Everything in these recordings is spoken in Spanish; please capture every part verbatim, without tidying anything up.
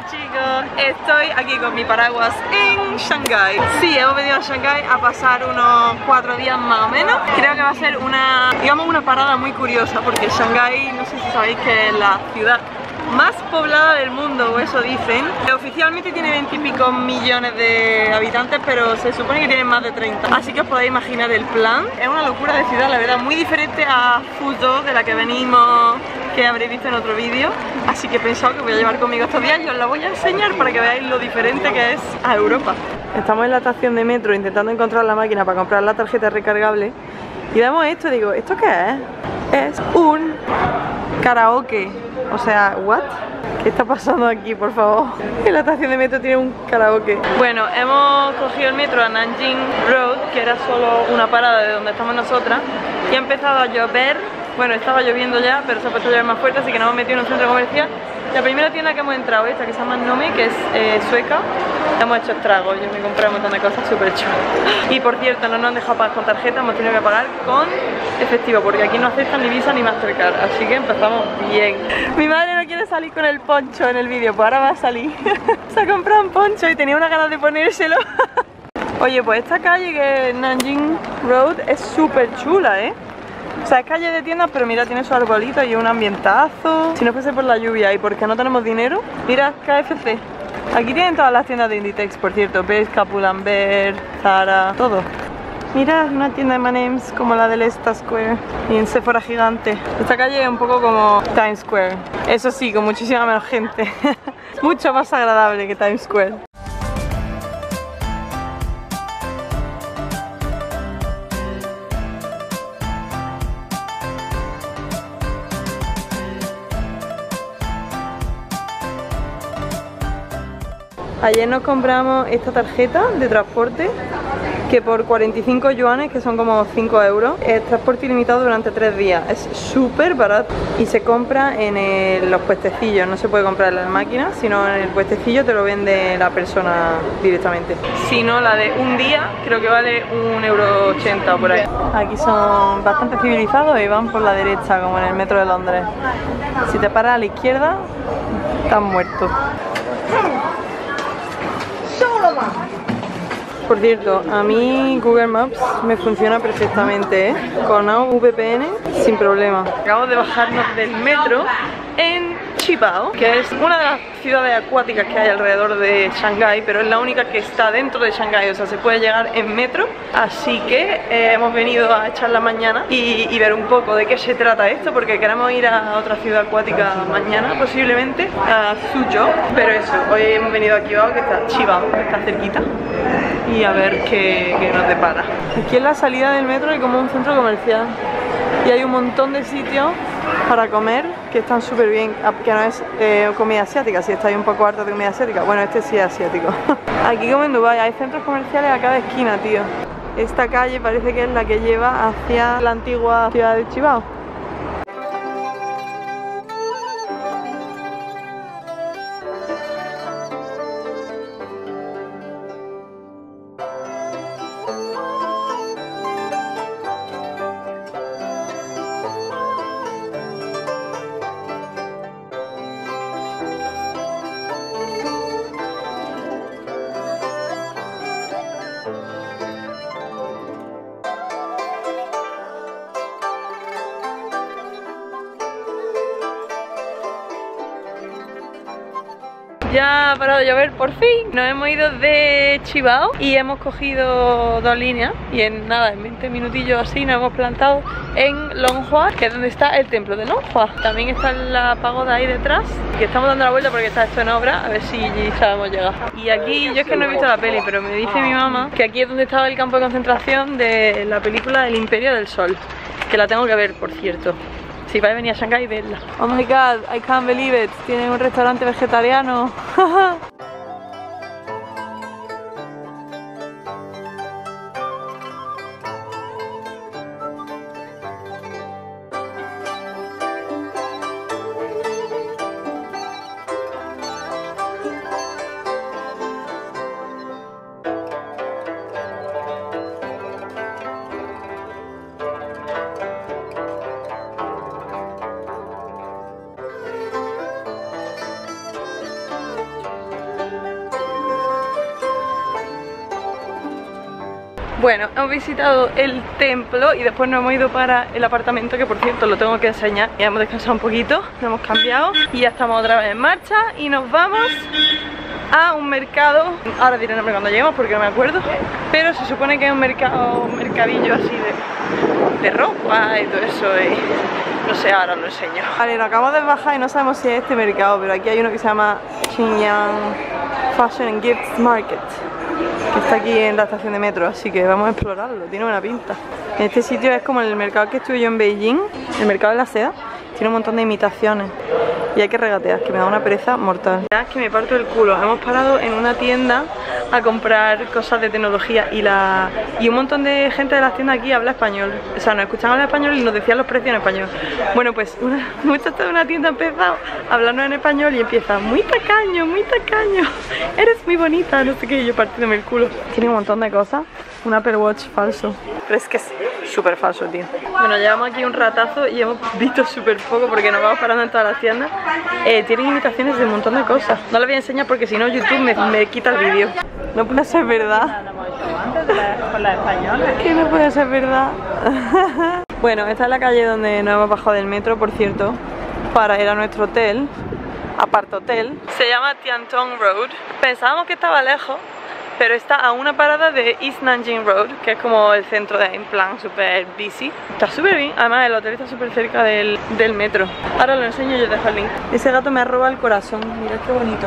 Hola chicos, estoy aquí con mi paraguas en Shanghái. Sí, hemos venido a Shanghái a pasar unos cuatro días más o menos. Creo que va a ser una, digamos, una parada muy curiosa porque Shanghái, no sé si sabéis que es la ciudad más poblada del mundo, o eso dicen. Oficialmente tiene veintipico millones de habitantes, pero se supone que tiene más de treinta. Así que os podéis imaginar el plan. Es una locura de ciudad, la verdad, muy diferente a Fuzhou, de la que venimos, que habréis visto en otro vídeo. Así que he pensado que voy a llevar conmigo estos días y os la voy a enseñar para que veáis lo diferente que es a Europa. Estamos en la estación de metro intentando encontrar la máquina para comprar la tarjeta recargable. Y damos esto y digo, ¿esto qué es? Es un karaoke. O sea, ¿what? ¿Qué está pasando aquí, por favor? En la estación de metro tiene un karaoke. Bueno, hemos cogido el metro a Nanjing Road, que era solo una parada de donde estamos nosotras, y ha empezado a llover. Bueno, estaba lloviendo ya, pero se ha puesto a llover más fuerte, así que nos hemos metido en un centro comercial. La primera tienda que hemos entrado, esta que se llama Nome, que es eh, sueca, hemos hecho estragos. Yo me compré un montón de cosas súper chulas. Y por cierto, no nos han dejado pagar con tarjeta, hemos tenido que pagar con efectivo, porque aquí no aceptan ni Visa ni Mastercard, así que empezamos bien. Mi madre no quiere salir con el poncho en el vídeo, pues ahora va a salir. Se ha comprado un poncho y tenía una ganas de ponérselo. Oye, pues esta calle, que es Nanjing Road, es súper chula, ¿eh? O sea, es calle de tiendas, pero mira, tiene su arbolito y un ambientazo. Si no fuese por la lluvia y porque no tenemos dinero, mira, K F C. Aquí tienen todas las tiendas de Inditex, por cierto, Bershka, Pull&Bear, Zara, todo. Mira, una tienda de M and M's como la del Esta Square y en Sephora gigante. Esta calle es un poco como Times Square. Eso sí, con muchísima menos gente. Mucho más agradable que Times Square. Ayer nos compramos esta tarjeta de transporte que por cuarenta y cinco yuanes, que son como cinco euros, es transporte ilimitado durante tres días. Es súper barato y se compra en el, los puestecillos, no se puede comprar en las máquinas, sino en el puestecillo te lo vende la persona directamente. Si no, la de un día creo que vale un euro ochenta o por ahí. Aquí son bastante civilizados y van por la derecha, como en el metro de Londres. Si te paras a la izquierda, estás muerto. Por cierto, a mí Google Maps me funciona perfectamente, ¿eh? Con V P N sin problema. Acabo de bajarnos del metro en Qibao, que es una de las ciudades acuáticas que hay alrededor de Shanghái, pero es la única que está dentro de Shanghái, o sea, se puede llegar en metro. Así que eh, hemos venido a echar la mañana y, y ver un poco de qué se trata esto, porque queremos ir a otra ciudad acuática mañana, posiblemente, a Suzhou. Pero eso, hoy hemos venido a Qibao, que está Qibao, que está cerquita, y a ver qué, qué nos depara. Aquí en la salida del metro hay como un centro comercial y hay un montón de sitios para comer que están súper bien, que no es eh, comida asiática, si estáis un poco hartos de comida asiática. Bueno, este sí es asiático. Aquí como en Dubái, hay centros comerciales a cada esquina, tío. Esta calle parece que es la que lleva hacia la antigua ciudad de Qibao. Ya ha parado de llover por fin. Nos hemos ido de Qibao y hemos cogido dos líneas y en nada, en veinte minutillos así nos hemos plantado en Longhua, que es donde está el templo de Longhua. También está la pagoda ahí detrás, que estamos dando la vuelta porque está esto en obra, a ver si sabemos llegar. Y aquí, yo es que no he visto la peli, pero me dice mi mamá que aquí es donde estaba el campo de concentración de la película El Imperio del Sol, que la tengo que ver, por cierto. Si vais a venir a Shanghái, vedla. Oh my god, I can't believe it. Tienen un restaurante vegetariano. Bueno, hemos visitado el templo y después nos hemos ido para el apartamento, que por cierto lo tengo que enseñar. Ya hemos descansado un poquito, nos hemos cambiado y ya estamos otra vez en marcha y nos vamos a un mercado. Ahora diré el nombre cuando lleguemos porque no me acuerdo, pero se supone que es un mercado, un mercadillo así de, de ropa y todo eso y no sé, ahora lo enseño. Vale, nos acabamos de bajar y no sabemos si es este mercado, pero aquí hay uno que se llama Shenyang Fashion and Gifts Market, que está aquí en la estación de metro, así que vamos a explorarlo, tiene buena pinta. Este sitio es como el mercado que estuve yo en Beijing, el mercado de la seda, tiene un montón de imitaciones y hay que regatear, que me da una pereza mortal. Ya es que me parto el culo. Hemos parado en una tienda a comprar cosas de tecnología y la y un montón de gente de las tiendas aquí habla español. O sea, nos escuchaban hablar español y nos decían los precios en español. Bueno, pues una muchacha de una tienda ha empezado a hablarnos en español y empieza: muy tacaño, muy tacaño, eres muy bonita, no sé qué, y yo partiéndome el culo. Tiene un montón de cosas. Un Apple Watch falso. Pero es que es súper falso, tío. Bueno, llevamos aquí un ratazo y hemos visto súper poco porque nos vamos parando en todas las tiendas. Eh, tienen imitaciones de un montón de cosas. No las voy a enseñar porque si no YouTube me, me quita el vídeo. No puede ser verdad. Que no puede ser verdad. Bueno, esta es la calle donde nos hemos bajado del metro, por cierto, para ir a nuestro hotel, apart hotel. Se llama Tiantong Road. Pensábamos que estaba lejos, pero está a una parada de East Nanjing Road, que es como el centro de, en plan súper busy. Está súper bien, además el hotel está súper cerca del, del metro. Ahora lo enseño y yo dejo el link. Ese gato me ha robado el corazón, mirad qué bonito.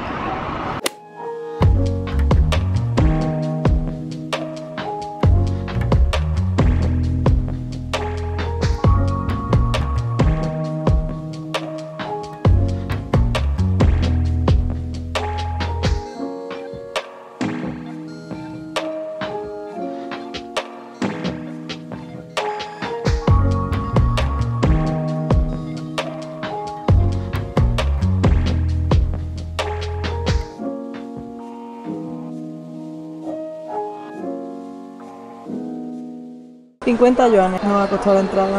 cincuenta yuanes nos ha costado la entrada.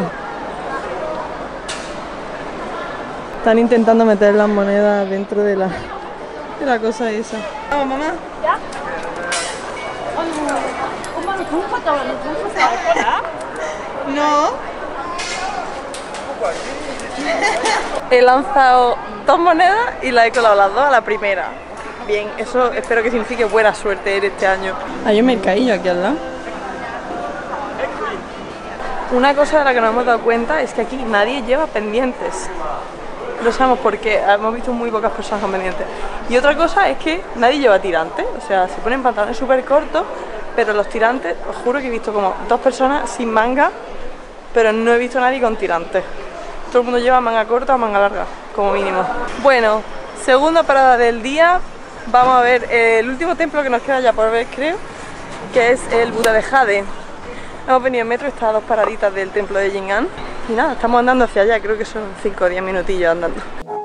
Están intentando meter las monedas dentro de la, de la cosa esa. Vamos, mamá. ¿Ya? No. He lanzado dos monedas y las he colado las dos a la primera. Bien, eso espero que signifique buena suerte en este año. Hay un mercadillo aquí al lado. Una cosa de la que nos hemos dado cuenta es que aquí nadie lleva pendientes. No sabemos por qué, hemos visto muy pocas personas con pendientes. Y otra cosa es que nadie lleva tirantes, o sea, se ponen pantalones súper cortos, pero los tirantes, os juro que he visto como dos personas sin manga, pero no he visto a nadie con tirantes. Todo el mundo lleva manga corta o manga larga, como mínimo. Bueno, segunda parada del día, vamos a ver el último templo que nos queda ya por ver, creo, que es el Buda de Jade. Hemos venido en metro, está a dos paraditas del templo de Jing'an. Y nada, estamos andando hacia allá, creo que son cinco o diez minutillos andando.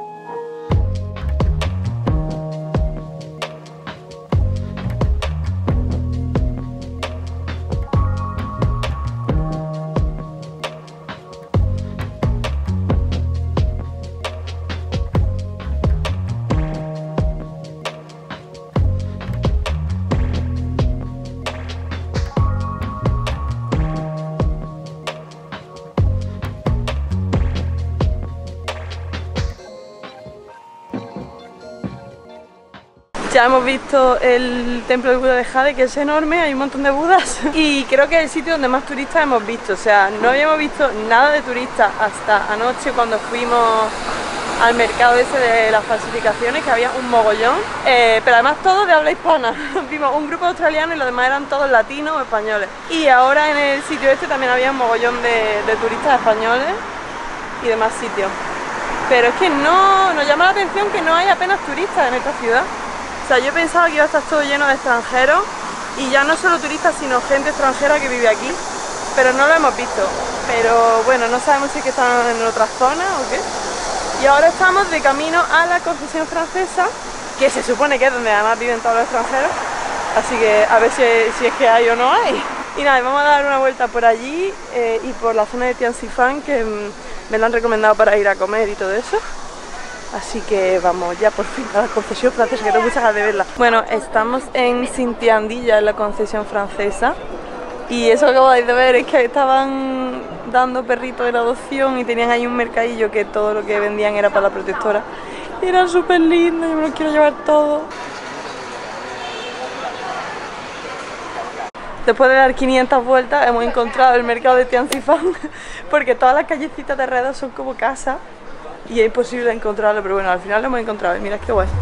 Ya hemos visto el templo del Buda de Jade, que es enorme, hay un montón de budas y creo que es el sitio donde más turistas hemos visto. O sea, no habíamos visto nada de turistas hasta anoche cuando fuimos al mercado ese de las falsificaciones, que había un mogollón, eh, pero además todos de habla hispana. Vimos un grupo australiano y los demás eran todos latinos o españoles. Y ahora en el sitio este también había un mogollón de, de turistas españoles y demás sitios. Pero es que no nos llama la atención que no hay apenas turistas en esta ciudad. O sea, yo pensaba que iba a estar todo lleno de extranjeros y ya no solo turistas, sino gente extranjera que vive aquí, pero no lo hemos visto. Pero bueno, no sabemos si es que están en otras zonas o qué. Y ahora estamos de camino a la Concesión Francesa, que se supone que es donde además viven todos los extranjeros, así que a ver si, si es que hay o no hay. Y nada, vamos a dar una vuelta por allí eh, y por la zona de Tianxifang, que mm, me la han recomendado para ir a comer y todo eso. Así que vamos ya por fin a la concesión francesa, que tengo muchas ganas de verla. Bueno, estamos en Xintiandi, ya en la concesión francesa. Y eso que acabáis de ver es que estaban dando perritos en adopción y tenían ahí un mercadillo que todo lo que vendían era para la protectora. Y eran súper lindos, yo me los quiero llevar todos. Después de dar quinientas vueltas hemos encontrado el mercado de Tianzifang, porque todas las callecitas de alrededor son como casas y es imposible encontrarlo, pero bueno, al final lo hemos encontrado y mirad qué guay.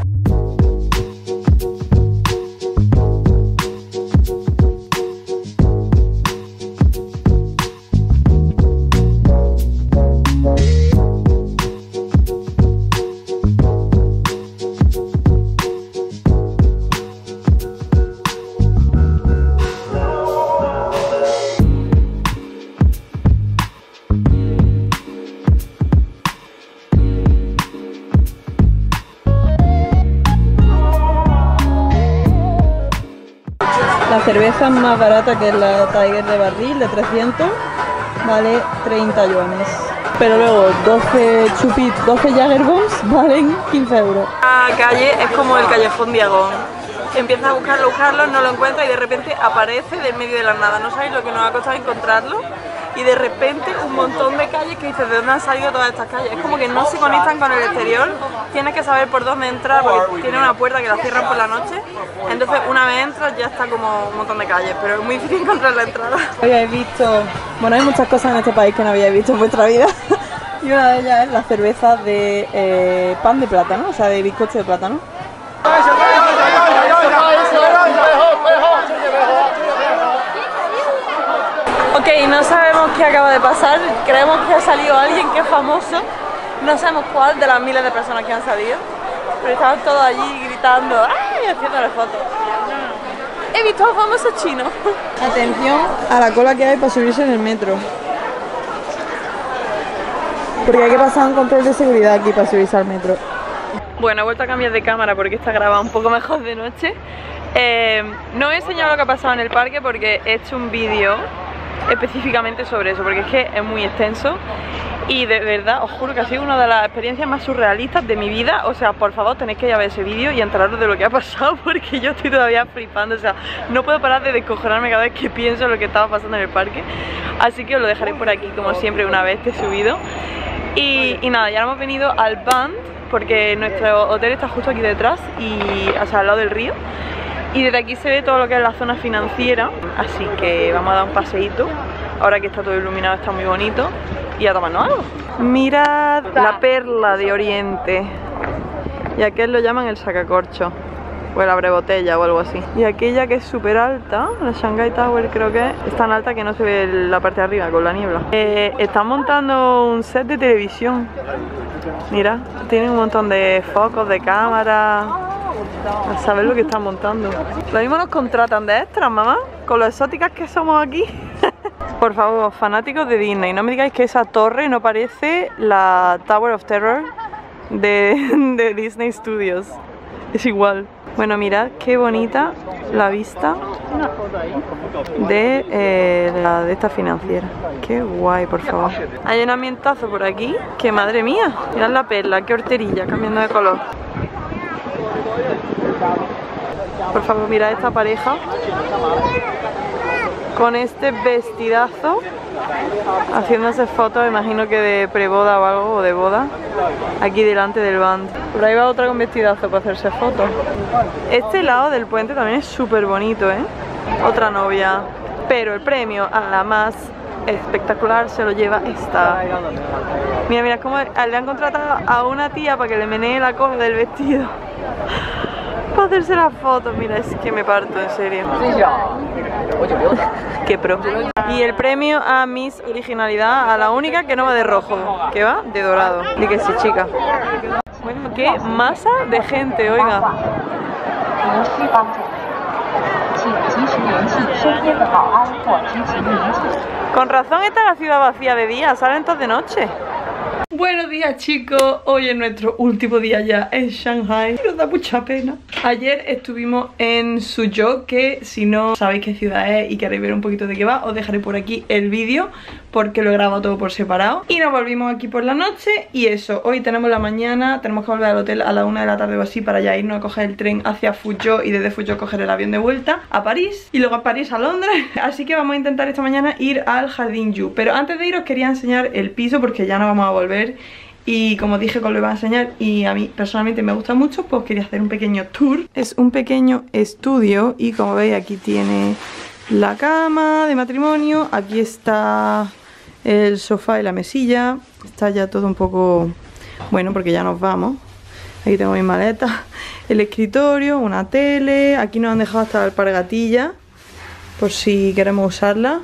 La cerveza más barata, que es la Tiger de barril de trescientos, vale treinta yuanes. Pero luego doce chupit, doce Jäger Bombs valen quince euros. La calle es como el callejón Diagón. Empiezas a buscarlo, buscarlo, no lo encuentras y de repente aparece del medio de la nada. No sabéis lo que nos ha costado encontrarlo. Y de repente un montón de calles que dices, ¿de dónde han salido todas estas calles? Es como que no se conectan con el exterior, tienes que saber por dónde entrar porque tiene una puerta que la cierran por la noche. Entonces una vez entras ya está como un montón de calles, pero es muy difícil encontrar la entrada. Habíais visto, bueno, hay muchas cosas en este país que no habíais visto en vuestra vida. Y una de ellas es la cerveza de eh, pan de plátano, o sea de bizcocho de plátano. Ok, no sabemos qué acaba de pasar, creemos que ha salido alguien que es famoso, no sabemos cuál de las miles de personas que han salido, pero estaban todos allí gritando ¡ay! Haciéndole fotos. He visto a famosos chinos. Atención a la cola que hay para subirse en el metro, porque hay que pasar un control de seguridad aquí para subirse al metro. Bueno, he vuelto a cambiar de cámara porque está grabada un poco mejor de noche. Eh, no he enseñado lo que ha pasado en el parque porque he hecho un vídeo específicamente sobre eso, porque es que es muy extenso y de verdad os juro que ha sido una de las experiencias más surrealistas de mi vida. O sea, por favor tenéis que ir a ver ese vídeo y enteraros de lo que ha pasado porque yo estoy todavía flipando, o sea, no puedo parar de descojonarme cada vez que pienso en lo que estaba pasando en el parque. Así que os lo dejaré por aquí como siempre una vez esté subido. Y, y nada, ya hemos venido al Bund porque nuestro hotel está justo aquí detrás y, o sea, al lado del río. Y desde aquí se ve todo lo que es la zona financiera, así que vamos a dar un paseíto. Ahora que está todo iluminado está muy bonito y a tomarnos algo. Mirad la perla de Oriente. Y aquel lo llaman el sacacorcho o el abrebotella o algo así. Y aquella que es súper alta, la Shanghai Tower creo que es tan alta que no se ve la parte de arriba con la niebla. Eh, están montando un set de televisión. Mira, tienen un montón de focos, de cámaras. A saber lo que están montando. Lo mismo nos contratan de extras, mamá, con lo exóticas que somos aquí. Por favor, fanáticos de Disney, no me digáis que esa torre no parece la Tower of Terror de, de Disney Studios. Es igual. Bueno, mirad qué bonita la vista de, eh, la, de esta financiera. Qué guay, por favor. Hay un ambientazo por aquí, que madre mía. Mirad la perla, qué horterilla, cambiando de color. Por favor, mirad esta pareja con este vestidazo haciéndose fotos, imagino que de preboda o algo, o de boda, aquí delante del Bund. Por ahí va otra con vestidazo para hacerse fotos. Este lado del puente también es súper bonito, ¿eh? Otra novia. Pero el premio a la más espectacular se lo lleva esta. Mira, mira, cómo le han contratado a una tía para que le menee la cola del vestido para hacerse las fotos. Mira, es que me parto, en serio. Qué pro. Y el premio a Miss Originalidad, a la única que no va de rojo, que va de dorado. Di que sí, chica. Bueno, qué masa de gente, oiga. Con razón está la ciudad vacía de día, salen todos de noche. Buenos días, chicos, hoy es nuestro último día ya en Shanghai. Nos da mucha pena Ayer estuvimos en Suzhou, que si no sabéis qué ciudad es y queréis ver un poquito de qué va, os dejaré por aquí el vídeo porque lo he grabado todo por separado. Y nos volvimos aquí por la noche y eso, hoy tenemos la mañana, tenemos que volver al hotel a la una de la tarde o así para ya irnos a coger el tren hacia Fuzhou y desde Fuzhou coger el avión de vuelta a París y luego a París a Londres. Así que vamos a intentar esta mañana ir al Jardín Yu. Pero antes de ir os quería enseñar el piso porque ya no vamos a volver. Y como dije que os lo iba a enseñar y a mí personalmente me gusta mucho, pues quería hacer un pequeño tour. Es un pequeño estudio y como veis aquí tiene la cama de matrimonio. Aquí está el sofá y la mesilla. Está ya todo un poco bueno porque ya nos vamos. Aquí tengo mis maletas. El escritorio, una tele. Aquí nos han dejado hasta el alpargatilla por si queremos usarla.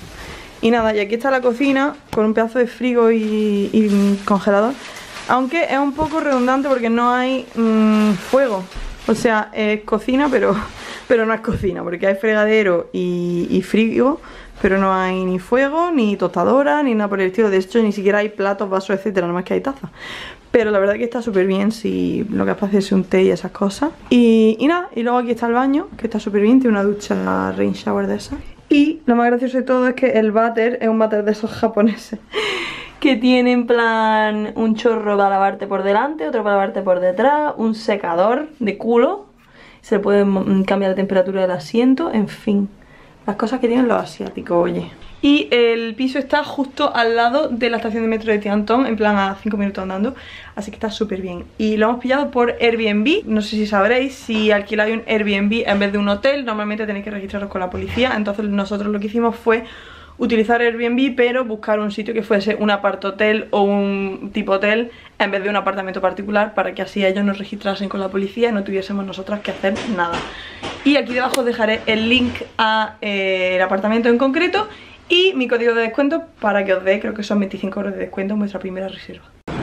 Y nada, y aquí está la cocina con un pedazo de frigo y, y congelador. Aunque es un poco redundante porque no hay mmm, fuego. O sea, es cocina pero, pero no es cocina, porque hay fregadero y, y frigo, pero no hay ni fuego, ni tostadora, ni nada por el estilo. De hecho, ni siquiera hay platos, vasos, etcétera, nada más que hay tazas. Pero la verdad que está súper bien si lo que es para hacerse un té y esas cosas. Y, y nada, y luego aquí está el baño, que está súper bien, tiene una ducha rain shower de esa. Y lo más gracioso de todo es que el váter es un váter de esos japoneses que tiene en plan un chorro para lavarte por delante, otro para lavarte por detrás, un secador de culo, se le puede cambiar la temperatura del asiento, en fin, las cosas que tienen los asiáticos, oye. Y el piso está justo al lado de la estación de metro de Tiantong, en plan a cinco minutos andando, así que está súper bien. Y lo hemos pillado por Airbnb. No sé si sabréis, si alquiláis un Airbnb en vez de un hotel, normalmente tenéis que registraros con la policía. Entonces nosotros lo que hicimos fue utilizar Airbnb, pero buscar un sitio que fuese un apart-hotel o un tipo hotel en vez de un apartamento particular, para que así ellos nos registrasen con la policía y no tuviésemos nosotras que hacer nada. Y aquí debajo os dejaré el link a eh, el apartamento en concreto y mi código de descuento para que os dé, creo que son veinticinco euros de descuento en vuestra primera reserva.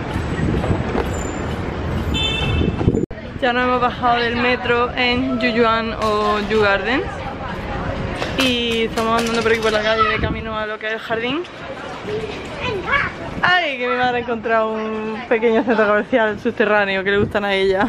Ya nos hemos bajado del metro en Yuyuan o Yu Garden y estamos andando por aquí por la calle de camino a lo que es el jardín. Ay, que mi madre ha encontrado un pequeño centro comercial subterráneo que le gustan a ella.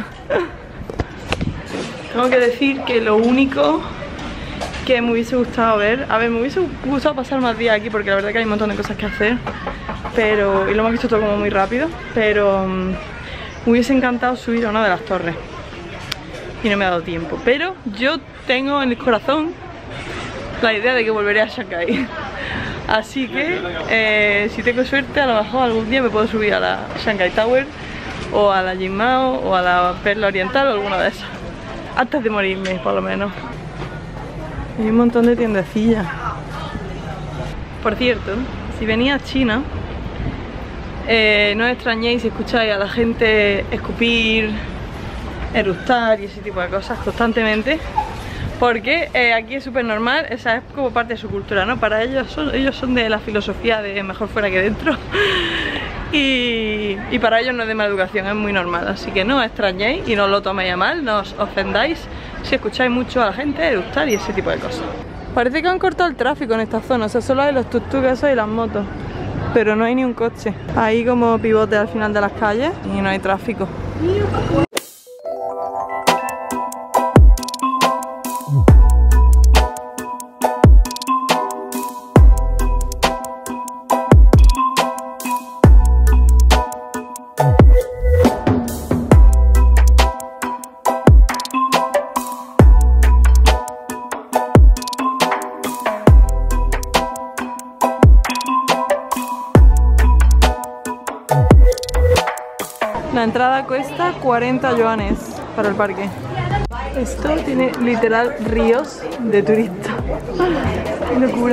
Tengo que decir que lo único que me hubiese gustado ver, a ver, me hubiese gustado pasar más días aquí porque la verdad que hay un montón de cosas que hacer, pero, y lo hemos visto todo como muy rápido, pero um, me hubiese encantado subir a una de las torres y no me ha dado tiempo, pero yo tengo en el corazón la idea de que volveré a Shanghái, así que eh, si tengo suerte a lo mejor algún día me puedo subir a la Shanghai Tower o a la Jinmao o a la Perla Oriental o alguna de esas, antes de morirme por lo menos. Hay un montón de tiendecillas. Por cierto, si venís a China, eh, no os extrañéis si escucháis a la gente escupir, eructar y ese tipo de cosas constantemente, porque eh, aquí es súper normal, esa es como parte de su cultura, ¿no? Para ellos son, ellos son de la filosofía de mejor fuera que dentro y, y para ellos no es de mala educación, es muy normal, así que no os extrañéis y no os lo toméis a mal, no os ofendáis si escucháis mucho a la gente eructar y ese tipo de cosas. Parece que han cortado el tráfico en esta zona, o sea, solo hay los tuk-tuk esos y las motos, pero no hay ni un coche. Hay como pivote al final de las calles y no hay tráfico. La entrada cuesta cuarenta yuanes para el parque. Esto tiene literal ríos de turistas. ¡Qué locura!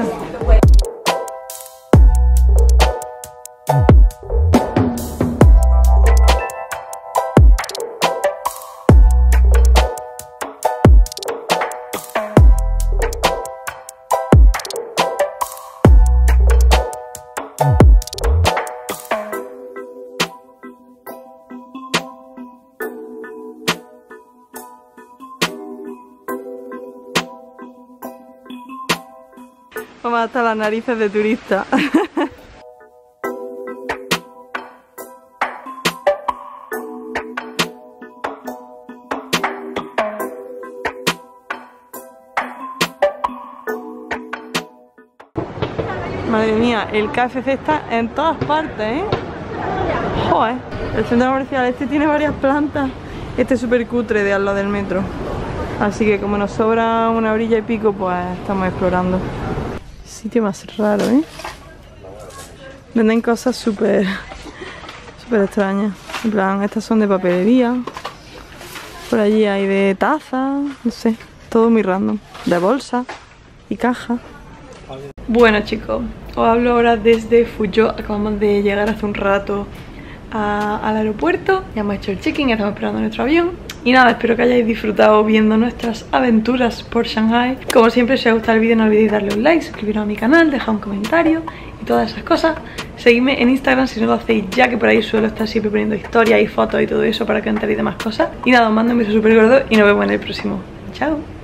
Vamos hasta las narices de turista. Madre mía, el K F C está en todas partes, ¿eh? Joder, el centro comercial este tiene varias plantas. Este es súper cutre de al lado del metro. Así que como nos sobra una orilla y pico, pues estamos explorando. Sitio más raro, ¿eh? Venden cosas súper súper extrañas. En plan, estas son de papelería. Por allí hay de taza, no sé, todo muy random. De bolsa y caja. Bueno chicos, os hablo ahora desde Fuzhou. Acabamos de llegar hace un rato a, al aeropuerto. Ya hemos hecho el check-in, estamos esperando nuestro avión. Y nada, espero que hayáis disfrutado viendo nuestras aventuras por Shanghai. Como siempre, si os gusta el vídeo no olvidéis darle un like, suscribiros a mi canal, dejar un comentario y todas esas cosas. Seguidme en Instagram si no lo hacéis ya, que por ahí suelo estar siempre poniendo historias y fotos y todo eso para que enteréis de más cosas. Y nada, os mando un beso súper gordo y nos vemos en el próximo. Chao.